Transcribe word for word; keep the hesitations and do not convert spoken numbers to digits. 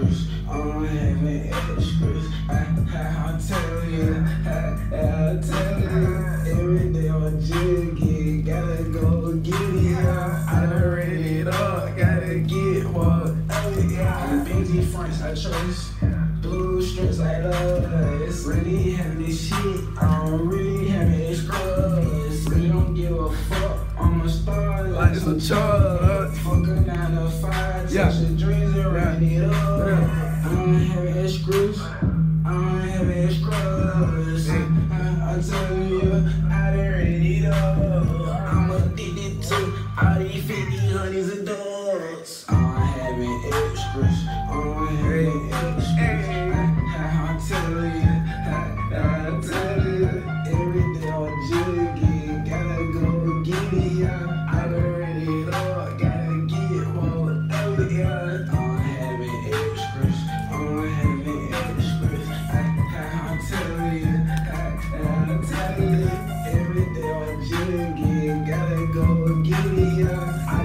Excrasss, I'm having Excrasss. I, I, I'll tell you, I, I'll tell you. Every day I'm jiggy, gotta go get it, yeah. I done read it up, gotta get more. I'm Benji French, I trust. Blue strips, I love. It's really having this shit. I'm really having Excrasss. Really don't give a fuck. I'm a star like some chuds. Fuck a nine to five. Touch yeah. your dreams and run it up. Yeah. I'm having Excrasss. I'm having Excrasss. I, I tell you, I done read it up. I'm addicted to all these fifty honeys and dogs. I'm having Excrasss. I'm having Excrasss. I, I tell you, I, I tell you, every day I'm jiggy, gotta go get it, yeah. I done read it up, gotta get more, yeah. I'm having Excrasss, I'm having Excrasss. I, I, I tell you, I, I tell you, every day I'm jiggy, gotta go get it, yeah.